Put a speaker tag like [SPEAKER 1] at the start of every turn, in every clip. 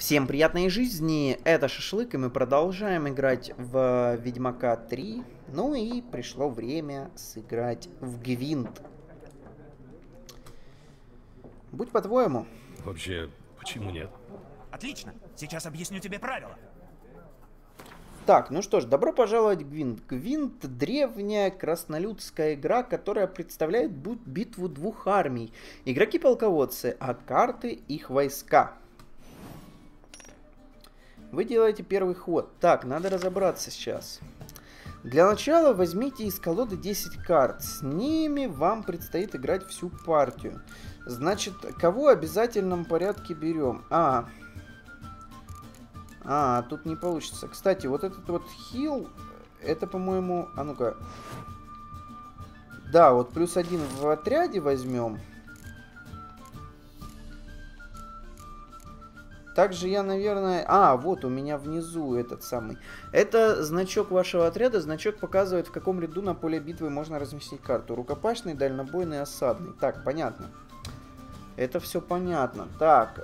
[SPEAKER 1] Всем приятной жизни, это Шашлык, и мы продолжаем играть в Ведьмака 3. Ну и пришло время сыграть в Гвинт. Будь по-твоему.
[SPEAKER 2] Вообще, почему нет?
[SPEAKER 3] Отлично, сейчас объясню тебе правила.
[SPEAKER 1] Так, ну что ж, добро пожаловать в Гвинт. Гвинт — древняя краснолюдская игра, которая представляет битву двух армий. Игроки-полководцы, а карты — их войска. Вы делаете первый ход. Так, надо разобраться сейчас. Для начала возьмите из колоды 10 карт. С ними вам предстоит играть всю партию. Значит, кого в обязательном порядке берем? Тут не получится. Кстати, вот этот вот хил, это, по-моему... А ну-ка. Да, вот +1 в отряде возьмем. Также я, наверное... вот у меня внизу этот самый. Это значок вашего отряда. Значок показывает, в каком ряду на поле битвы можно разместить карту. Рукопашный, дальнобойный, осадный. Так, понятно. Это все понятно. Так.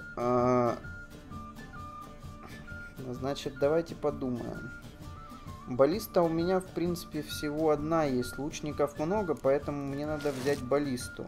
[SPEAKER 1] Значит, давайте подумаем. Баллиста у меня, в принципе, всего одна есть. Лучников много, поэтому мне надо взять баллисту.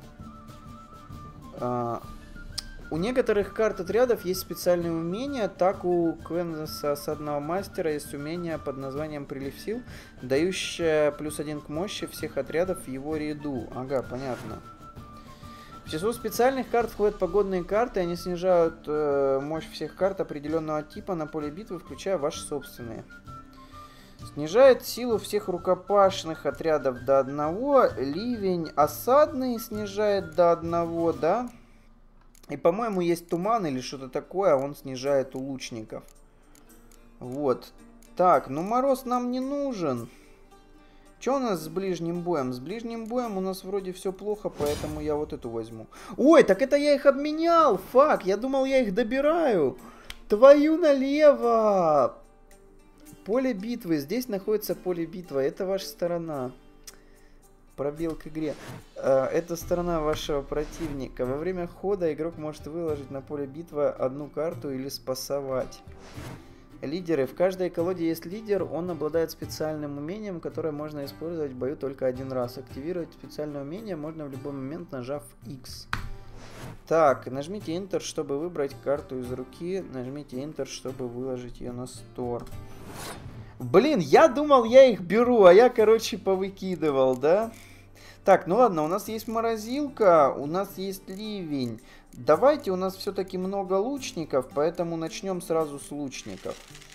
[SPEAKER 1] У некоторых карт отрядов есть специальные умения. Так, у Квензеса осадного мастера есть умение под названием Прилив сил, дающее +1 к мощи всех отрядов в его ряду. Ага, понятно. В число специальных карт входят погодные карты. Они снижают мощь всех карт определенного типа на поле битвы, включая ваши собственные. Снижает силу всех рукопашных отрядов до 1. Ливень осадный снижает до 1, да? И, по-моему, есть туман или что-то такое, а он снижает у лучников. Вот. Так, ну мороз нам не нужен. Что у нас с ближним боем? С ближним боем у нас вроде все плохо, поэтому я вот эту возьму. Ой, так это я их обменял! Фак, я думал, я их добираю. Твою налево! Поле битвы. Здесь находится поле битвы. Это ваша сторона. Пробел к игре. Это сторона вашего противника. Во время хода игрок может выложить на поле битвы одну карту или спасовать. Лидеры. В каждой колоде есть лидер. Он обладает специальным умением, которое можно использовать в бою только один раз. Активировать специальное умение можно в любой момент, нажав X. Так, нажмите Enter, чтобы выбрать карту из руки. Нажмите Enter, чтобы выложить ее на стор. Блин, я думал, я их беру, а я, короче, повыкидывал, да? Так, ну ладно, у нас есть морозилка, у нас есть ливень. Давайте, у нас все-таки много лучников, поэтому начнем сразу с лучников.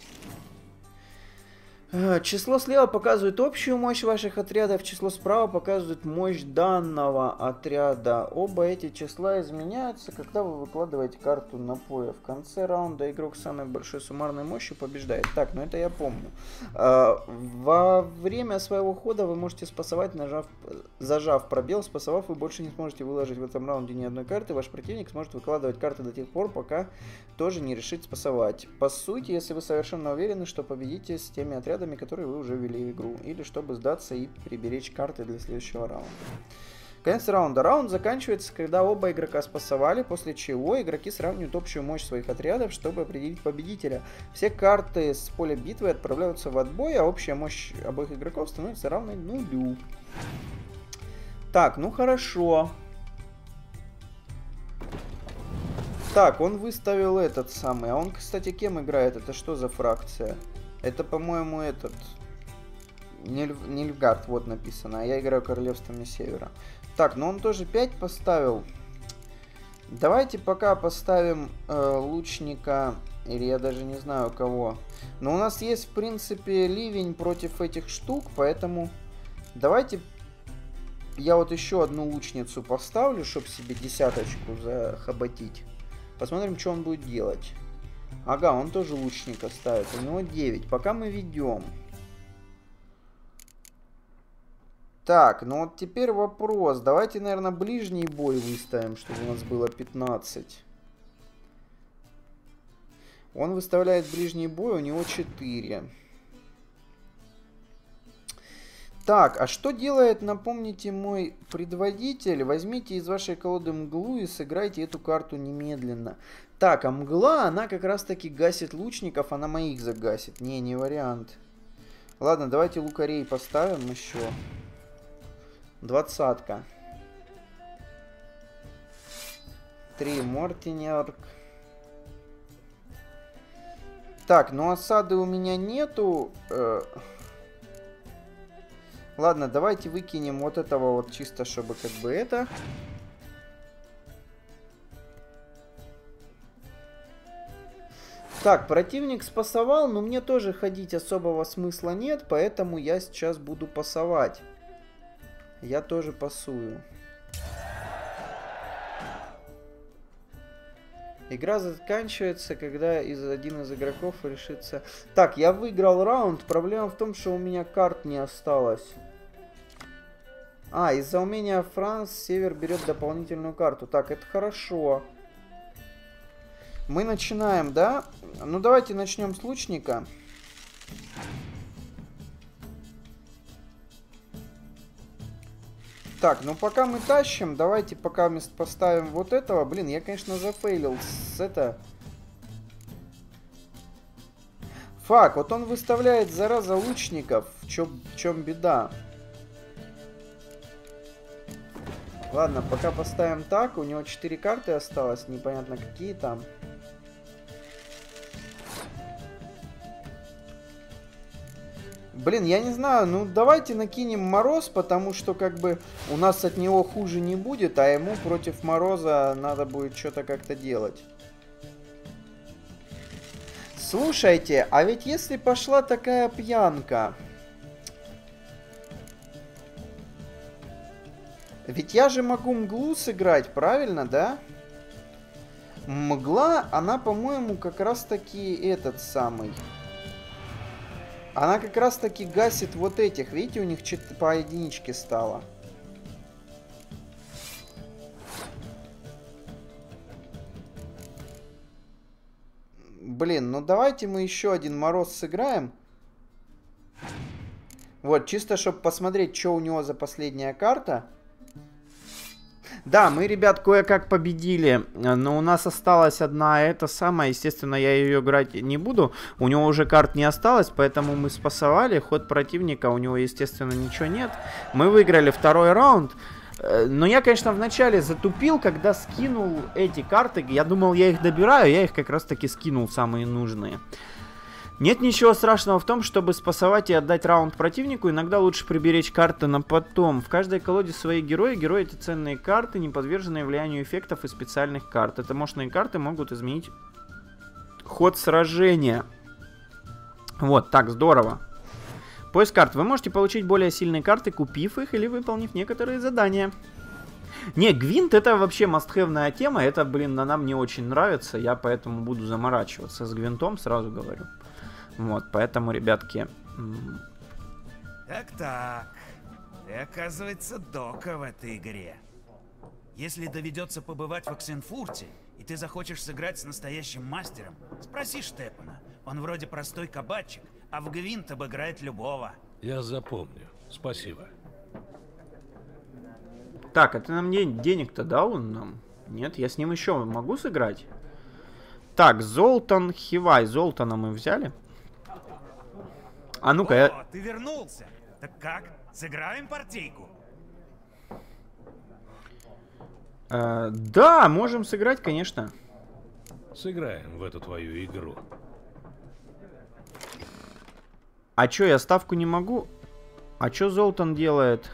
[SPEAKER 1] Число слева показывает общую мощь ваших отрядов, число справа показывает мощь данного отряда. Оба эти числа изменяются, когда вы выкладываете карту на поле. В конце раунда игрок с самой большой суммарной мощью побеждает. Так, ну это я помню. Во время своего хода вы можете спасовать, зажав пробел. Спасовав, вы больше не сможете выложить в этом раунде ни одной карты. Ваш противник сможет выкладывать карты до тех пор, пока тоже не решит спасовать. По сути, если вы совершенно уверены, что победите с теми отрядами, которые вы уже ввели в игру, или чтобы сдаться и приберечь карты для следующего раунда. Конец раунда. Раунд заканчивается, когда оба игрока спасовали, после чего игроки сравнивают общую мощь своих отрядов, чтобы определить победителя. Все карты с поля битвы отправляются в отбой, а общая мощь обоих игроков становится равной 0. Так, ну хорошо. Так, он выставил этот самый. А он, кстати, кем играет? Это что за фракция? Это, по-моему, этот... Нильфгард, вот написано. А я играю королевствами севера. Так, ну он тоже 5 поставил. Давайте пока поставим лучника. Или я даже не знаю кого. Но у нас есть, в принципе, ливень против этих штук. Поэтому давайте я вот еще одну лучницу поставлю, чтобы себе десяточку захоботить. Посмотрим, что он будет делать. Ага, он тоже лучника ставит. У него 9. Пока мы ведем. Так, ну вот теперь вопрос. Давайте, наверное, ближний бой выставим, чтобы у нас было 15. Он выставляет ближний бой, у него 4. Так, а что делает, напомните, мой предводитель? Возьмите из вашей колоды мглу и сыграйте эту карту немедленно. Так, а мгла, она как раз таки гасит лучников, она моих загасит. Не вариант. Ладно, давайте лукарей поставим еще. 20-ка. 3 Мортинерк. Так, ну осады у меня нету. Ладно, давайте выкинем вот этого вот чисто, чтобы как бы это. Так, противник спасовал, но мне тоже ходить особого смысла нет, поэтому я сейчас буду пасовать. Я тоже пасую. Игра заканчивается, когда один из игроков решится... Так, я выиграл раунд. Проблема в том, что у меня карт не осталось. А, из-за умения Франс Север берет дополнительную карту. Так, это хорошо. Мы начинаем, да? Ну, давайте начнем с лучника. Так, ну пока мы тащим, давайте пока мы поставим вот этого. Блин, я, конечно, зафейлил с это. Фак, вот он выставляет, зараза, лучников. В чем беда? Ладно, пока поставим так. У него 4 карты осталось, непонятно какие там. Блин, я не знаю, ну давайте накинем Мороз, потому что как бы у нас от него хуже не будет, а ему против Мороза надо будет что-то как-то делать. Слушайте, а ведь если пошла такая пьянка... Ведь я же могу мглу сыграть, правильно, да? Мгла, она, по-моему, как раз-таки этот самый... Она как раз таки гасит вот этих. Видите, у них по единичке стало. Блин, ну давайте мы еще один Мороз сыграем. Вот, чисто чтобы посмотреть, что у него за последняя карта. Да, мы, ребят, кое-как победили, но у нас осталась одна эта самая, естественно, я ее играть не буду, у него уже карт не осталось, поэтому мы спасовали, ход противника, у него, естественно, ничего нет. Мы выиграли второй раунд, но я, конечно, вначале затупил, когда скинул эти карты, я думал, я их добираю, я их как раз-таки скинул самые нужные. Нет ничего страшного в том, чтобы спасовать и отдать раунд противнику. Иногда лучше приберечь карты на потом. В каждой колоде свои герои. Герои — это ценные карты, не подверженные влиянию эффектов и специальных карт. Это мощные карты могут изменить ход сражения. Вот, так, здорово. Поиск карт. Вы можете получить более сильные карты, купив их или выполнив некоторые задания. Не, Гвинт — это вообще мастхэвная тема. Это, блин, она мне очень нравится. Я поэтому буду заморачиваться с Гвинтом, сразу говорю. Вот, поэтому, ребятки...
[SPEAKER 3] Так-так. Ты, оказывается, дока в этой игре. Если доведется побывать в Оксенфурте, и ты захочешь сыграть с настоящим мастером, спроси Штепана. Он вроде простой кабачик, а в Гвинт обыграет любого.
[SPEAKER 2] Я запомню. Спасибо.
[SPEAKER 1] Так, а ты нам денег-то дал он нам? Нет, я с ним еще могу сыграть? Так, Золтан Хивай. Золтана мы взяли. А ну-ка,
[SPEAKER 3] О, ты вернулся. Так как? Сыграем партийку?
[SPEAKER 1] Да, можем сыграть, конечно.
[SPEAKER 2] Сыграем в эту твою игру.
[SPEAKER 1] А чё, я ставку не могу? А чё Золтан делает?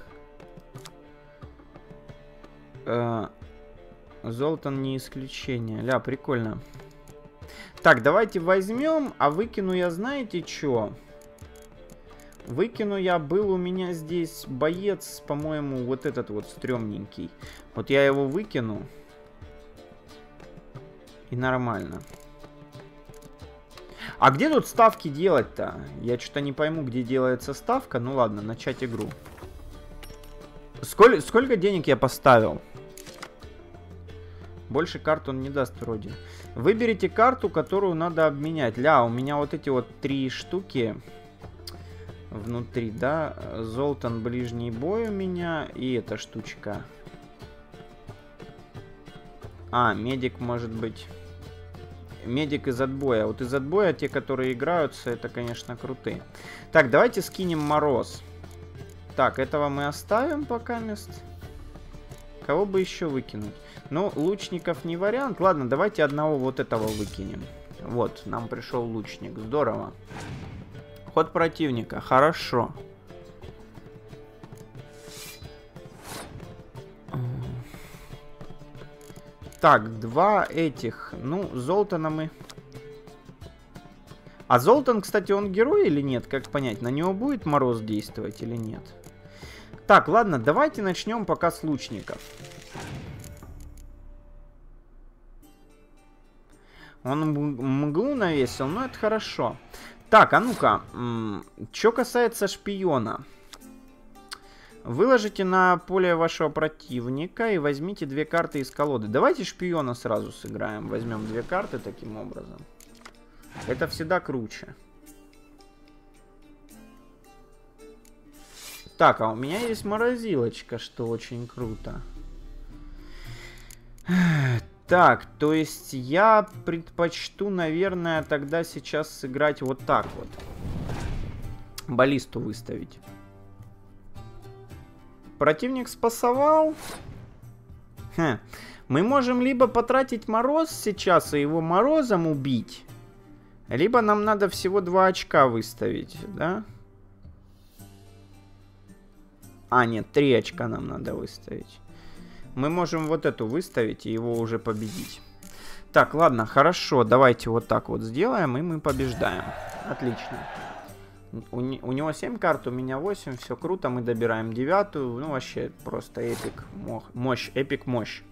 [SPEAKER 1] Золтан не исключение. Ля, прикольно. Так, давайте возьмем, а выкину я, знаете чё? Выкину я, был у меня здесь боец, по-моему, вот этот вот стрёмненький. Вот я его выкину. И нормально. А где тут ставки делать-то? Я что-то не пойму, где делается ставка. Ну ладно, начать игру. Сколько денег я поставил? Больше карт он не даст вроде. Выберите карту, которую надо обменять. Ля, у меня вот эти вот 3 штуки. внутри, да? Золтан ближний бой у меня. И эта штучка. А, медик может быть. Медик из отбоя. Вот из отбоя те, которые играются, это, конечно, крутые. Так, давайте скинем мороз. Так, этого мы оставим пока мест. Кого бы еще выкинуть? Ну, лучников не вариант. Ладно, давайте одного вот этого выкинем. Вот, нам пришел лучник. Здорово. Ход противника. Хорошо. Так, два этих. Ну, Золтана мы... А Золтан, кстати, он герой или нет? Как понять? На него будет мороз действовать или нет? Так, ладно, давайте начнем пока с лучников. Он мглу навесил, но это хорошо. Так, а ну-ка, что касается шпиона. Выложите на поле вашего противника и возьмите 2 карты из колоды. Давайте шпиона сразу сыграем. Возьмем 2 карты таким образом. Это всегда круче. Так, а у меня есть морозилочка, что очень круто. Так, то есть я предпочту, наверное, тогда сейчас сыграть вот так вот. Баллисту выставить. Противник спасовал. Мы можем либо потратить мороз сейчас и его морозом убить, либо нам надо всего 2 очка выставить, да? А, нет, 3 очка нам надо выставить. Мы можем вот эту выставить и его уже победить. Так, ладно, хорошо, давайте вот так вот сделаем, и мы побеждаем. Отлично. У него 7 карт, у меня 8, все круто, мы добираем 9-ю. Ну, вообще, просто эпик мощь, эпик мощь.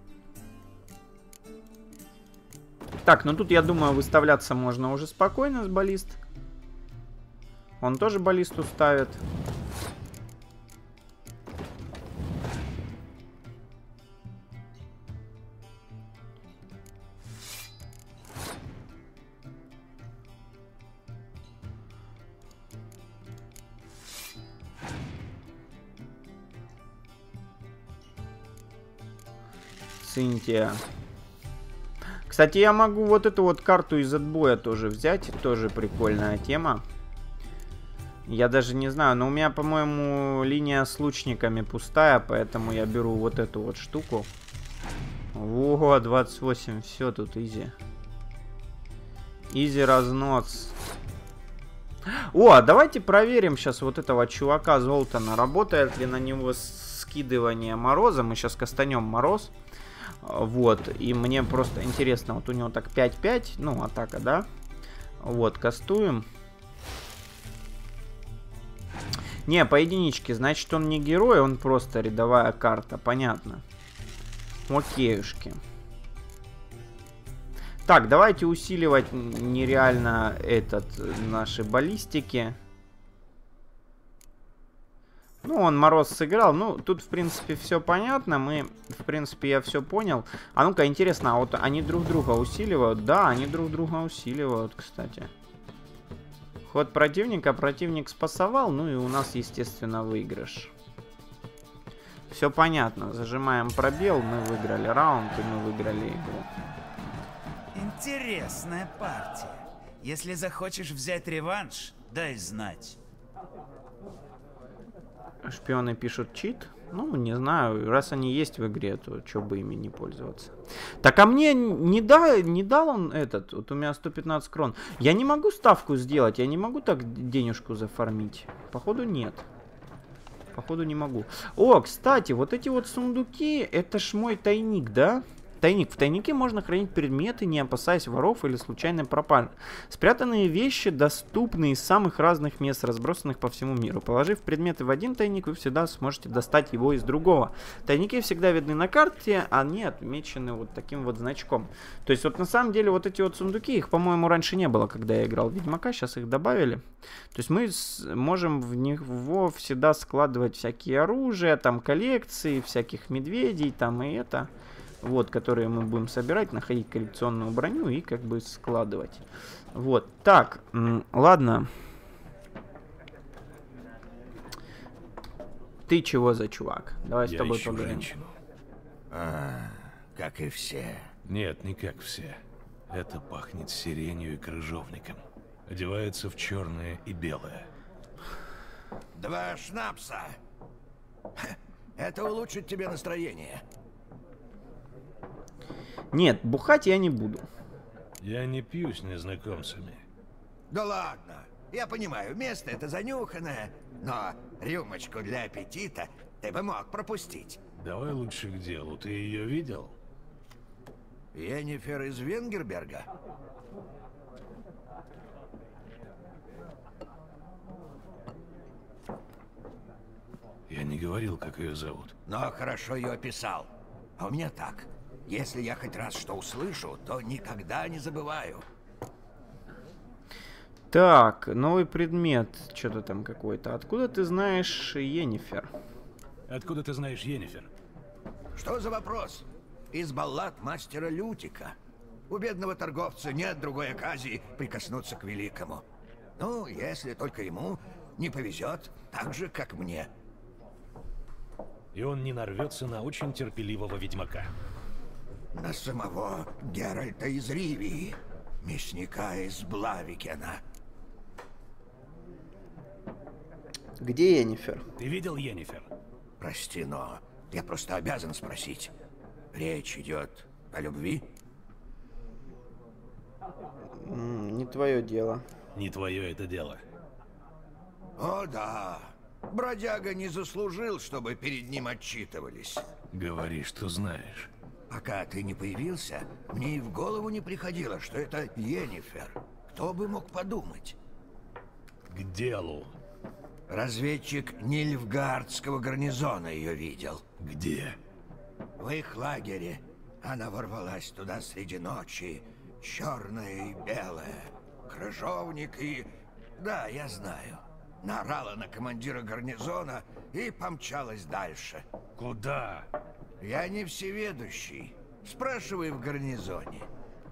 [SPEAKER 1] Так, ну тут, я думаю, выставляться можно уже спокойно с баллист. Он тоже баллисту ставит. Цинтия. Кстати, я могу вот эту вот карту из отбоя тоже взять. Тоже прикольная тема. Я даже не знаю, но у меня, по-моему, линия с лучниками пустая, поэтому я беру вот эту вот штуку. Ого, 28, все тут изи. Изи разнос. О, а давайте проверим сейчас вот этого чувака Золтана. Работает ли на него скидывание мороза. Мы сейчас кастанем мороз. Вот, и мне просто интересно, вот у него так 5-5, ну, атака, да? Вот, кастуем. Не, по единичке, значит, он не герой, он просто рядовая карта, понятно. Окейушки. Так, давайте усиливать нереально наши баллистики. Ну, он мороз сыграл. Ну, тут, в принципе, все понятно. В принципе, я все понял. А ну-ка, интересно, а вот они друг друга усиливают? Да, они друг друга усиливают, кстати. Ход противника. Противник спасовал. Ну и у нас, естественно, выигрыш. Все понятно. Зажимаем пробел. Мы выиграли раунд и мы выиграли игру.
[SPEAKER 3] Интересная партия. Если захочешь взять реванш, дай знать.
[SPEAKER 1] Шпионы пишут чит. Ну, не знаю. Раз они есть в игре, то что бы ими не пользоваться. Так, а мне не дал он этот. Вот у меня 115 крон. Я не могу ставку сделать. Я не могу так денежку зафармить. Походу, нет. Походу, не могу. О, кстати, вот эти вот сундуки, это ж мой тайник, да? Тайник. В тайнике можно хранить предметы, не опасаясь воров или случайной пропажи. Спрятанные вещи доступны из самых разных мест, разбросанных по всему миру. Положив предметы в один тайник, вы всегда сможете достать его из другого. Тайники всегда видны на карте, они отмечены вот таким вот значком. То есть вот на самом деле вот эти вот сундуки, их, по-моему, раньше не было, когда я играл в Ведьмака, сейчас их добавили. То есть мы можем в него всегда складывать всякие оружия, там коллекции, всяких медведей, там и это... Вот, которые мы будем собирать, находить коллекционную броню и как бы складывать. Вот, так, ладно. Ты чего за чувак? Давай с
[SPEAKER 2] Я
[SPEAKER 1] тобой
[SPEAKER 2] ищу
[SPEAKER 1] поговорим.
[SPEAKER 2] женщину.
[SPEAKER 4] Как и все.
[SPEAKER 2] Нет, не как все. Это пахнет сиренью и крыжовником. Одевается в черное и белое.
[SPEAKER 4] 2 шнапса. Это улучшит тебе настроение.
[SPEAKER 1] Нет, бухать я не буду.
[SPEAKER 2] Я не пью с незнакомцами.
[SPEAKER 4] Да ладно. Я понимаю, место это занюханное, но рюмочку для аппетита ты бы мог пропустить.
[SPEAKER 2] Давай лучше к делу. Ты ее видел?
[SPEAKER 4] Йеннифер из Венгерберга?
[SPEAKER 2] Я не говорил, как ее зовут.
[SPEAKER 4] Но хорошо ее описал. А у меня так. Если я хоть раз что услышу, то никогда не забываю.
[SPEAKER 1] Так, новый предмет. Что-то там какой-то. Откуда ты знаешь Йеннифер?
[SPEAKER 2] Откуда ты знаешь Йеннифер?
[SPEAKER 4] Что за вопрос? Из баллад мастера Лютика. У бедного торговца нет другой оказии прикоснуться к великому. Ну, если только ему не повезет, так же, как мне.
[SPEAKER 2] И он не нарвется на очень терпеливого ведьмака.
[SPEAKER 4] На самого Геральта из Ривии, мясника из Блавикена.
[SPEAKER 1] Где Йеннифер?
[SPEAKER 2] Ты видел Йеннифер?
[SPEAKER 4] Прости, но я просто обязан спросить. Речь идет о любви?
[SPEAKER 1] Не твое дело.
[SPEAKER 2] Не твое это дело.
[SPEAKER 4] О да, бродяга не заслужил, чтобы перед ним отчитывались.
[SPEAKER 2] Говори, что знаешь.
[SPEAKER 4] Пока ты не появился, мне и в голову не приходило, что это Йеннифер. Кто бы мог подумать?
[SPEAKER 2] К делу.
[SPEAKER 4] Разведчик Нильфгардского гарнизона ее видел.
[SPEAKER 2] Где?
[SPEAKER 4] В их лагере. Она ворвалась туда среди ночи. Черная и белая. Крыжовник и... Да, я знаю. Наорала на командира гарнизона и помчалась дальше.
[SPEAKER 2] Куда?
[SPEAKER 4] Я не всеведущий. Спрашивай в гарнизоне.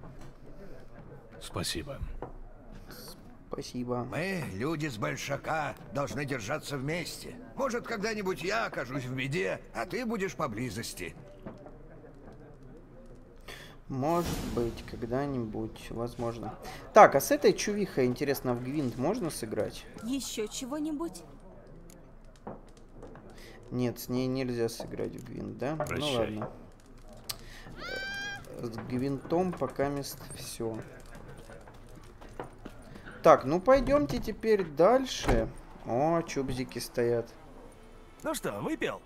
[SPEAKER 2] Спасибо.
[SPEAKER 1] Спасибо.
[SPEAKER 4] Мы, люди с Большака, должны держаться вместе. Может, когда-нибудь я окажусь в беде, а ты будешь поблизости.
[SPEAKER 1] Может быть, когда-нибудь, возможно. Так, а с этой чувихой, интересно, в Гвинт можно сыграть?
[SPEAKER 5] Еще чего-нибудь?
[SPEAKER 1] Нет, с ней нельзя сыграть в Гвинт, да?
[SPEAKER 2] Прощай.
[SPEAKER 1] Ну ладно. С Гвинтом пока мест все. Так, ну пойдемте теперь дальше. О, чубзики стоят.
[SPEAKER 6] Ну что, выпил?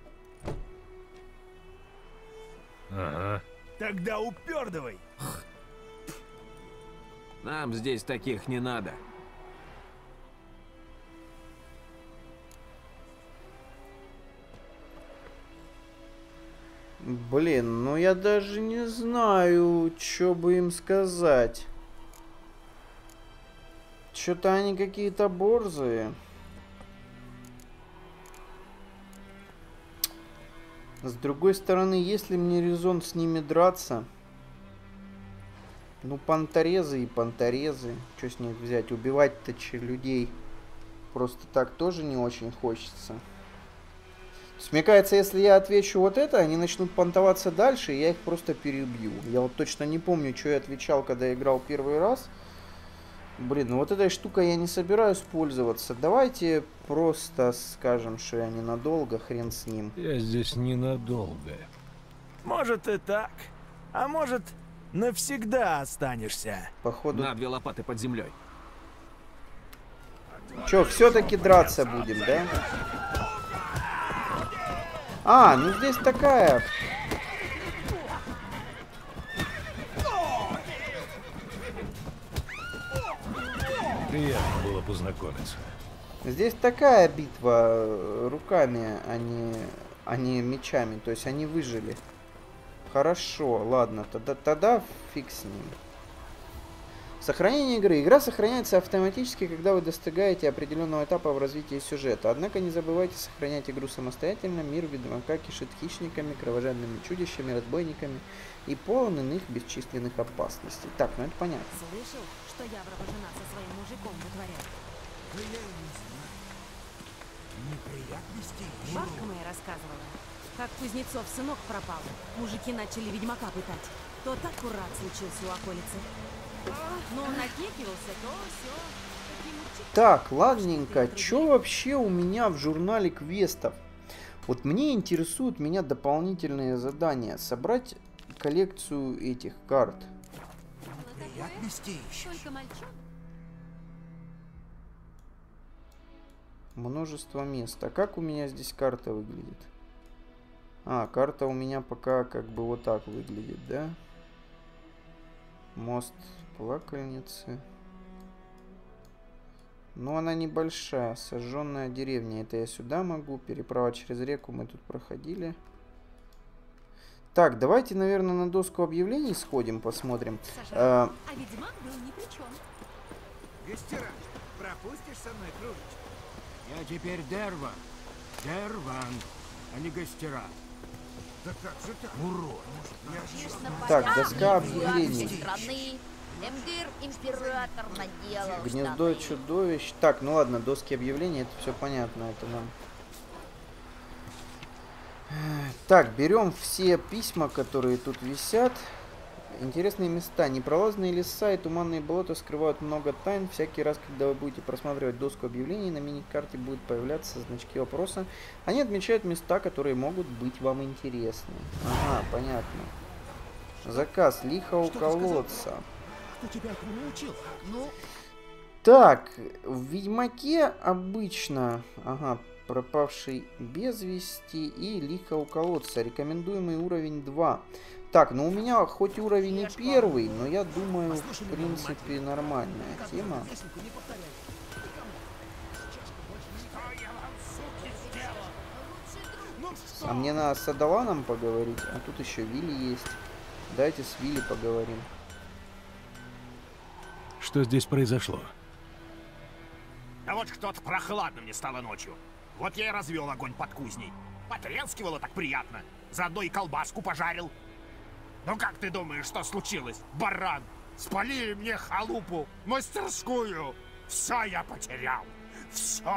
[SPEAKER 2] Ага.
[SPEAKER 6] Тогда упердывай.
[SPEAKER 7] Нам здесь таких не надо.
[SPEAKER 1] Блин, ну я даже не знаю, что бы им сказать. Что-то они какие-то борзые. С другой стороны, если мне резон с ними драться... Ну, понторезы и понторезы. Что с них взять? Убивать-то людей просто так тоже не очень хочется. То есть, мне кажется, если я отвечу вот это, они начнут понтоваться дальше, и я их просто перебью. Я вот точно не помню, что я отвечал, когда играл первый раз. Блин, ну вот этой штукой я не собираюсь пользоваться. Давайте просто скажем, что я ненадолго, хрен с ним.
[SPEAKER 2] Я здесь ненадолго.
[SPEAKER 6] Может и так. А может, навсегда останешься.
[SPEAKER 1] Походу...
[SPEAKER 7] На 2 лопаты под землей.
[SPEAKER 1] Че, все-таки драться будем, да? А, ну здесь такая...
[SPEAKER 2] Приятно было познакомиться.
[SPEAKER 1] Здесь такая битва руками, а не мечами. То есть они выжили. Хорошо, ладно, тогда фиг с ним. Сохранение игры. Игра сохраняется автоматически, когда вы достигаете определенного этапа в развитии сюжета. Однако не забывайте сохранять игру самостоятельно. Мир ведьмака кишит хищниками, кровожадными чудищами, разбойниками и полон иных бесчисленных опасностей. Так, ну это понятно.
[SPEAKER 5] Слышал, что Яврова жена со своим мужиком вытворяет? Бабка моя рассказывала, как Кузнецов сынок пропал. Мужики начали ведьмака пытать. То так курат случился у околицы. Но он отнекивался, то все.
[SPEAKER 1] Так, ладненько. Что вообще у меня в журнале квестов? Вот мне интересуют дополнительные задания. Собрать коллекцию этих карт.
[SPEAKER 5] Только мальчик.
[SPEAKER 1] Множество мест. А как у меня здесь карта выглядит? А, карта у меня пока как бы вот так выглядит, да? Мост плакальницы. Но она небольшая. Сожженная деревня. Это я сюда могу. Переправа через реку мы тут проходили. Так, давайте, наверное, на доску объявлений сходим, посмотрим.
[SPEAKER 5] Саша, а ведьмак был ни при чем.
[SPEAKER 4] Гастера, пропустишь со мной кружечку? Я теперь Дерван. Дерван, а не Гастера. Да как же так? Урод.
[SPEAKER 1] Так, доска объявлений.
[SPEAKER 8] Страны. Эмгир император наделал
[SPEAKER 1] Гнездо
[SPEAKER 8] штаны.
[SPEAKER 1] чудовищ. Так, ну ладно, доски объявлений, это все понятно, это нам. Так, берем все письма, которые тут висят. Интересные места. Непролазные леса и туманные болота скрывают много тайн. Всякий раз, когда вы будете просматривать доску объявлений, на мини-карте будут появляться значки вопроса. Они отмечают места, которые могут быть вам интересны. Ага, понятно. Заказ лихо у колодца.
[SPEAKER 4] Кто тебя этому научил? Ну,
[SPEAKER 1] Так, в Ведьмаке обычно, ага, пропавший без вести и лихо у колодца. Рекомендуемый уровень 2. Так, ну у меня хоть уровень и первый, но я думаю, в принципе, нормальная тема. А мне надо с Адаланом поговорить, а тут еще Вилли есть. Давайте с Вилли поговорим.
[SPEAKER 2] Что здесь произошло?
[SPEAKER 9] А вот что-то прохладно мне стало ночью. Вот я и развел огонь под кузней. Потрескивало так приятно. Заодно и колбаску пожарил. Ну как ты думаешь, что случилось, баран? Спалили мне халупу, мастерскую. Все я потерял. Все.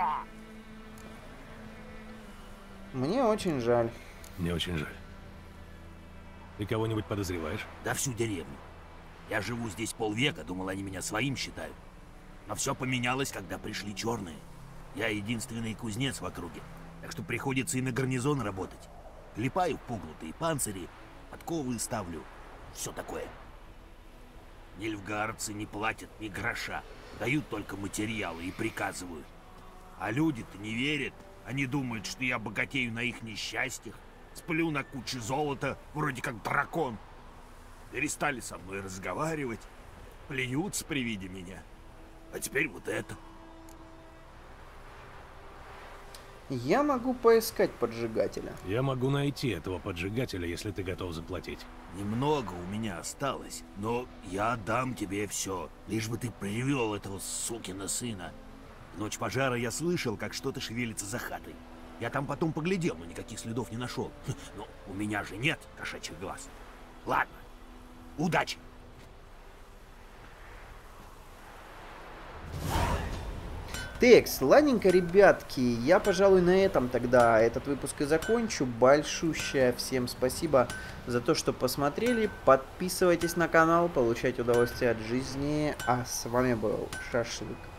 [SPEAKER 1] Мне очень жаль.
[SPEAKER 2] Мне очень жаль. Ты кого-нибудь подозреваешь?
[SPEAKER 9] Да всю деревню. Я живу здесь полвека, думал, они меня своим считают. Но все поменялось, когда пришли черные. Я единственный кузнец в округе, так что приходится и на гарнизон работать. Клепаю пугнутые панцири, подковы ставлю, все такое. Нильфгаарцы не платят ни гроша, дают только материалы и приказывают. А люди-то не верят, они думают, что я богатею на их несчастьях, сплю на куче золота, вроде как дракон. Перестали со мной разговаривать, плюются при виде меня. А теперь вот это.
[SPEAKER 1] Я могу поискать поджигателя.
[SPEAKER 2] Я могу найти этого поджигателя, если ты готов заплатить.
[SPEAKER 9] Немного у меня осталось, но я отдам тебе все, лишь бы ты привел этого сукина сына. В ночь пожара я слышал, как что-то шевелится за хатой. Я там потом поглядел, но никаких следов не нашел. Но у меня же нет кошачьих глаз. Ладно, удачи!
[SPEAKER 1] Текс, ладненько, ребятки, я, пожалуй, на этом тогда этот выпуск и закончу. Большущее всем спасибо за то, что посмотрели. Подписывайтесь на канал, получайте удовольствие от жизни. А с вами был Шашлык.